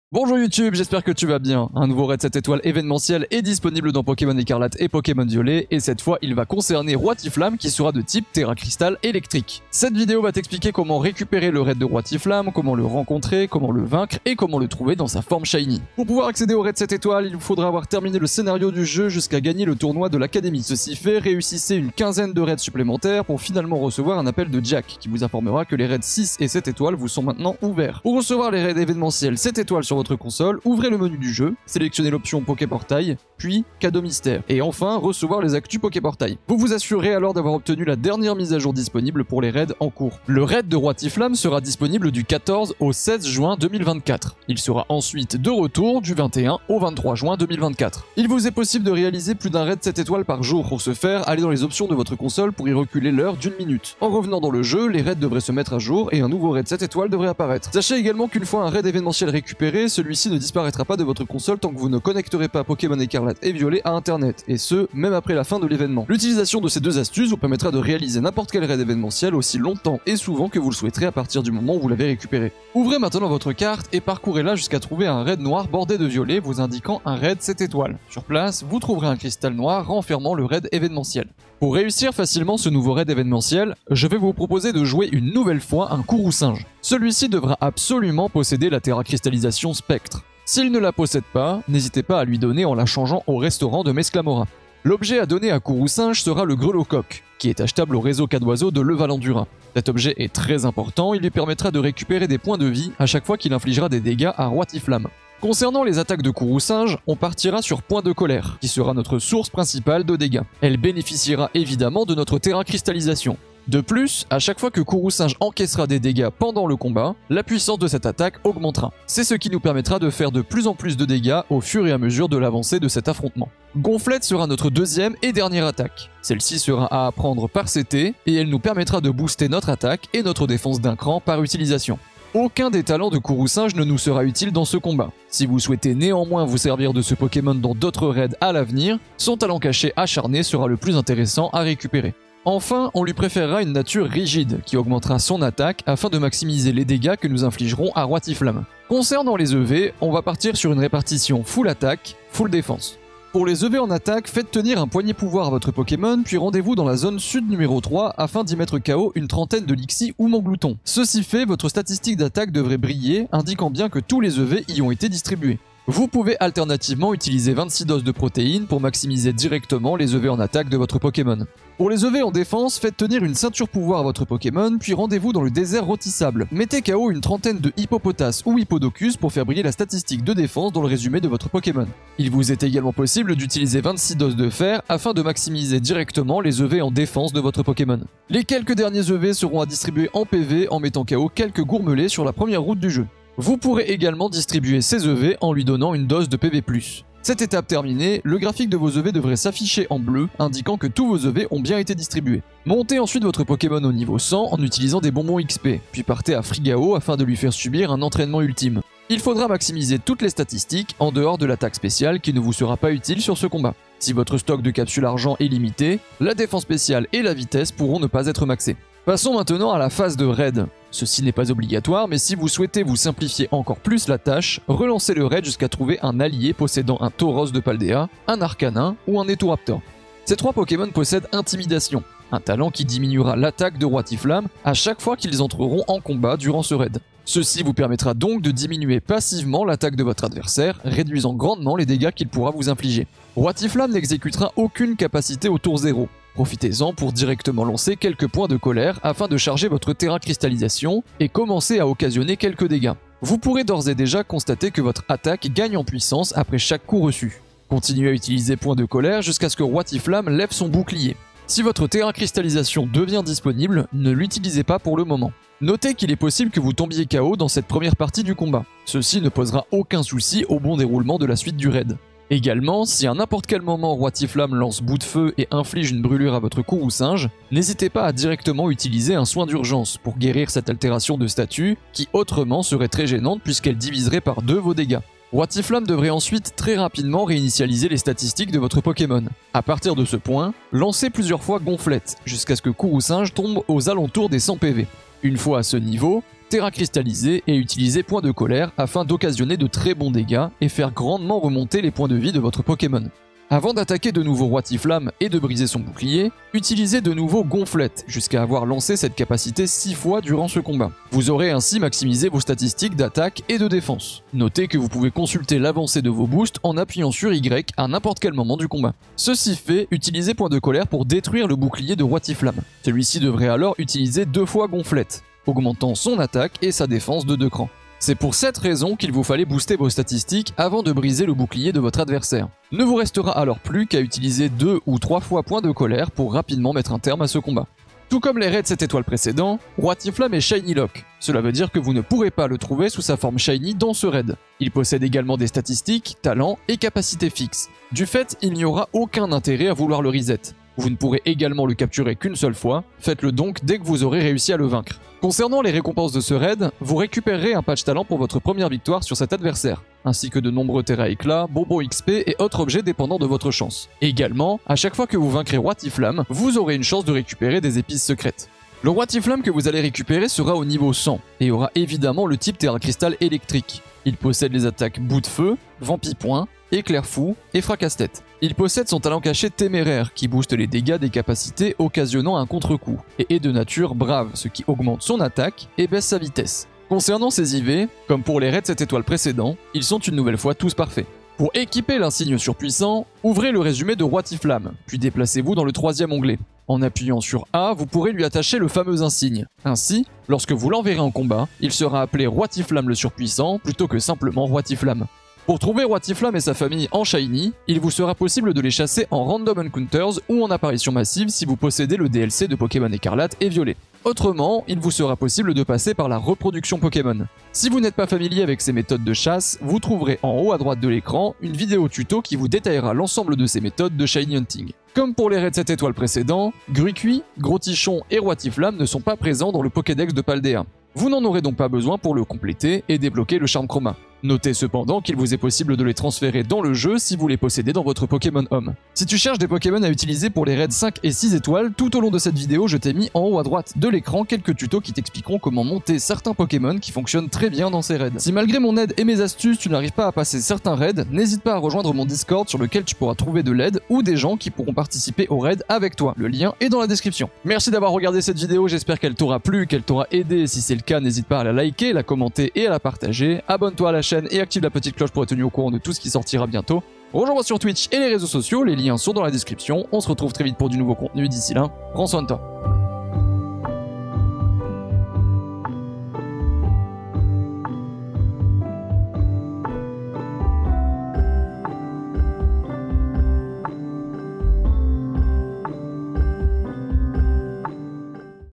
Bonjour YouTube, j'espère que tu vas bien. Un nouveau raid 7 étoiles événementiel est disponible dans Pokémon Écarlate et Pokémon Violet, et cette fois il va concerner Roitiflamme qui sera de type Terra Cristal électrique. Cette vidéo va t'expliquer comment récupérer le raid de Roitiflamme, comment le rencontrer, comment le vaincre et comment le trouver dans sa forme shiny. Pour pouvoir accéder au raid 7 étoiles, il vous faudra avoir terminé le scénario du jeu jusqu'à gagner le tournoi de l'académie. Ceci fait, réussissez une quinzaine de raids supplémentaires pour finalement recevoir un appel de Jack qui vous informera que les raids 6 et 7 étoiles vous sont maintenant ouverts. Pour recevoir les raids événementiels 7 étoiles sur votre console, ouvrez le menu du jeu, sélectionnez l'option Poképortail, puis Cadeau Mystère, et enfin recevoir les actus Poképortail. Vous vous assurez alors d'avoir obtenu la dernière mise à jour disponible pour les raids en cours. Le raid de Roitiflamme sera disponible du 14 au 16 juin 2024. Il sera ensuite de retour du 21 au 23 juin 2024. Il vous est possible de réaliser plus d'un raid 7 étoiles par jour. Pour ce faire, allez dans les options de votre console pour y reculer l'heure d'une minute. En revenant dans le jeu, les raids devraient se mettre à jour et un nouveau raid 7 étoiles devrait apparaître. Sachez également qu'une fois un raid événementiel récupéré, celui-ci ne disparaîtra pas de votre console tant que vous ne connecterez pas Pokémon Écarlate et Violet à internet, et ce, même après la fin de l'événement. L'utilisation de ces deux astuces vous permettra de réaliser n'importe quel raid événementiel aussi longtemps et souvent que vous le souhaiterez à partir du moment où vous l'avez récupéré. Ouvrez maintenant votre carte et parcourez-la jusqu'à trouver un raid noir bordé de violet vous indiquant un raid 7 étoiles. Sur place, vous trouverez un cristal noir renfermant le raid événementiel. Pour réussir facilement ce nouveau raid événementiel, je vais vous proposer de jouer une nouvelle fois un Kourou-singe. Celui-ci devra absolument posséder la Terra Cristallisation Spectre. S'il ne la possède pas, n'hésitez pas à lui donner en la changeant au restaurant de Mesclamora. L'objet à donner à Kourou-singe sera le Grelocoq, qui est achetable au réseau Cadoiseau de Levalandura. Cet objet est très important, il lui permettra de récupérer des points de vie à chaque fois qu'il infligera des dégâts à Roitiflamme. Concernant les attaques de Kourou-singe, on partira sur Point de Colère, qui sera notre source principale de dégâts. Elle bénéficiera évidemment de notre Terra Cristallisation. De plus, à chaque fois que Kourou-singe encaissera des dégâts pendant le combat, la puissance de cette attaque augmentera. C'est ce qui nous permettra de faire de plus en plus de dégâts au fur et à mesure de l'avancée de cet affrontement. Gonflette sera notre deuxième et dernière attaque. Celle-ci sera à apprendre par CT et elle nous permettra de booster notre attaque et notre défense d'un cran par utilisation. Aucun des talents de Kourou-singe ne nous sera utile dans ce combat. Si vous souhaitez néanmoins vous servir de ce Pokémon dans d'autres raids à l'avenir, son talent caché acharné sera le plus intéressant à récupérer. Enfin, on lui préférera une nature rigide qui augmentera son attaque afin de maximiser les dégâts que nous infligerons à Roitiflamme. Concernant les EV, on va partir sur une répartition full attaque, full défense. Pour les EV en attaque, faites tenir un poignet pouvoir à votre Pokémon, puis rendez-vous dans la zone sud numéro 3 afin d'y mettre KO une trentaine de Lixie ou Montglouton. Ceci fait, votre statistique d'attaque devrait briller, indiquant bien que tous les EV y ont été distribués. Vous pouvez alternativement utiliser 26 doses de protéines pour maximiser directement les EV en attaque de votre Pokémon. Pour les EV en défense, faites tenir une ceinture pouvoir à votre Pokémon, puis rendez-vous dans le désert rôtissable. Mettez KO une trentaine de Hippopotas ou Hippodocus pour faire briller la statistique de défense dans le résumé de votre Pokémon. Il vous est également possible d'utiliser 26 doses de fer afin de maximiser directement les EV en défense de votre Pokémon. Les quelques derniers EV seront à distribuer en PV en mettant KO quelques gourmelets sur la première route du jeu. Vous pourrez également distribuer ces EV en lui donnant une dose de PV+. Cette étape terminée, le graphique de vos EV devrait s'afficher en bleu, indiquant que tous vos EV ont bien été distribués. Montez ensuite votre Pokémon au niveau 100 en utilisant des bonbons XP, puis partez à Frigao afin de lui faire subir un entraînement ultime. Il faudra maximiser toutes les statistiques en dehors de l'attaque spéciale qui ne vous sera pas utile sur ce combat. Si votre stock de capsules argent est limité, la défense spéciale et la vitesse pourront ne pas être maxées. Passons maintenant à la phase de raid. Ceci n'est pas obligatoire, mais si vous souhaitez vous simplifier encore plus la tâche, relancez le raid jusqu'à trouver un allié possédant un Tauros de Paldea, un Arcanin ou un Etouraptor. Ces trois Pokémon possèdent Intimidation, un talent qui diminuera l'attaque de Roitiflamme à chaque fois qu'ils entreront en combat durant ce raid. Ceci vous permettra donc de diminuer passivement l'attaque de votre adversaire, réduisant grandement les dégâts qu'il pourra vous infliger. Roitiflamme n'exécutera aucune capacité au tour 0. Profitez-en pour directement lancer quelques points de colère afin de charger votre Terra Cristallisation et commencer à occasionner quelques dégâts. Vous pourrez d'ores et déjà constater que votre attaque gagne en puissance après chaque coup reçu. Continuez à utiliser points de colère jusqu'à ce que Roitiflamme lève son bouclier. Si votre Terra Cristallisation devient disponible, ne l'utilisez pas pour le moment. Notez qu'il est possible que vous tombiez KO dans cette première partie du combat. Ceci ne posera aucun souci au bon déroulement de la suite du raid. Également, si à n'importe quel moment Roitiflamme lance bout de feu et inflige une brûlure à votre Kourou-singe, n'hésitez pas à directement utiliser un soin d'urgence pour guérir cette altération de statut qui autrement serait très gênante puisqu'elle diviserait par 2 vos dégâts. Roitiflamme devrait ensuite très rapidement réinitialiser les statistiques de votre Pokémon. A partir de ce point, lancez plusieurs fois Gonflette jusqu'à ce que Kourou-singe tombe aux alentours des 100 PV. Une fois à ce niveau, Terra cristallisé et utilisez point de colère afin d'occasionner de très bons dégâts et faire grandement remonter les points de vie de votre Pokémon. Avant d'attaquer de nouveau Roitiflamme et de briser son bouclier, utilisez de nouveau Gonflette jusqu'à avoir lancé cette capacité 6 fois durant ce combat. Vous aurez ainsi maximisé vos statistiques d'attaque et de défense. Notez que vous pouvez consulter l'avancée de vos boosts en appuyant sur Y à n'importe quel moment du combat. Ceci fait, utilisez point de colère pour détruire le bouclier de Roitiflamme. Celui-ci devrait alors utiliser 2 fois Gonflette, augmentant son attaque et sa défense de 2 crans. C'est pour cette raison qu'il vous fallait booster vos statistiques avant de briser le bouclier de votre adversaire. Ne vous restera alors plus qu'à utiliser 2 ou 3 fois point de colère pour rapidement mettre un terme à ce combat. Tout comme les raids 7 étoiles précédents, Roitiflamme est Shiny Lock. Cela veut dire que vous ne pourrez pas le trouver sous sa forme Shiny dans ce raid. Il possède également des statistiques, talents et capacités fixes. Du fait, il n'y aura aucun intérêt à vouloir le reset. Vous ne pourrez également le capturer qu'une seule fois, faites-le donc dès que vous aurez réussi à le vaincre. Concernant les récompenses de ce raid, vous récupérerez un patch talent pour votre première victoire sur cet adversaire, ainsi que de nombreux Terra Éclats, bonbons XP et autres objets dépendant de votre chance. Également, à chaque fois que vous vaincrez Roitiflamme, vous aurez une chance de récupérer des épices secrètes. Le Roitiflamme que vous allez récupérer sera au niveau 100, et aura évidemment le type Terra Cristal électrique. Il possède les attaques Bout de Feu, Vampipoint, Éclair Fou et Fracasse-Tête. Il possède son talent caché Téméraire qui booste les dégâts des capacités occasionnant un contre-coup, et est de nature brave, ce qui augmente son attaque et baisse sa vitesse. Concernant ses IV, comme pour les raids 7 étoiles précédents, ils sont une nouvelle fois tous parfaits. Pour équiper l'insigne surpuissant, ouvrez le résumé de Roitiflamme, puis déplacez-vous dans le 3e onglet. En appuyant sur A, vous pourrez lui attacher le fameux insigne. Ainsi, lorsque vous l'enverrez en combat, il sera appelé Roitiflamme le surpuissant plutôt que simplement Roitiflamme. Pour trouver Roitiflamme et sa famille en Shiny, il vous sera possible de les chasser en Random Encounters ou en apparition massive si vous possédez le DLC de Pokémon Écarlate et Violet. Autrement, il vous sera possible de passer par la reproduction Pokémon. Si vous n'êtes pas familier avec ces méthodes de chasse, vous trouverez en haut à droite de l'écran une vidéo tuto qui vous détaillera l'ensemble de ces méthodes de Shiny Hunting. Comme pour les raids 7 étoiles précédents, Gruicui, Grottichon et Roitiflamme ne sont pas présents dans le Pokédex de Paldea. Vous n'en aurez donc pas besoin pour le compléter et débloquer le charme chroma. Notez cependant qu'il vous est possible de les transférer dans le jeu si vous les possédez dans votre Pokémon Home. Si tu cherches des Pokémon à utiliser pour les raids 5 et 6 étoiles, tout au long de cette vidéo, je t'ai mis en haut à droite de l'écran quelques tutos qui t'expliqueront comment monter certains Pokémon qui fonctionnent très bien dans ces raids. Si malgré mon aide et mes astuces, tu n'arrives pas à passer certains raids, n'hésite pas à rejoindre mon Discord sur lequel tu pourras trouver de l'aide ou des gens qui pourront participer au raid avec toi. Le lien est dans la description. Merci d'avoir regardé cette vidéo, j'espère qu'elle t'aura plu, qu'elle t'aura aidé. Si c'est le cas, n'hésite pas à la liker, la commenter et à la partager. Abonne-toi à la chaîne et active la petite cloche pour être tenu au courant de tout ce qui sortira bientôt. Rejoins-moi sur Twitch et les réseaux sociaux, les liens sont dans la description. On se retrouve très vite pour du nouveau contenu. D'ici là, prends soin de toi.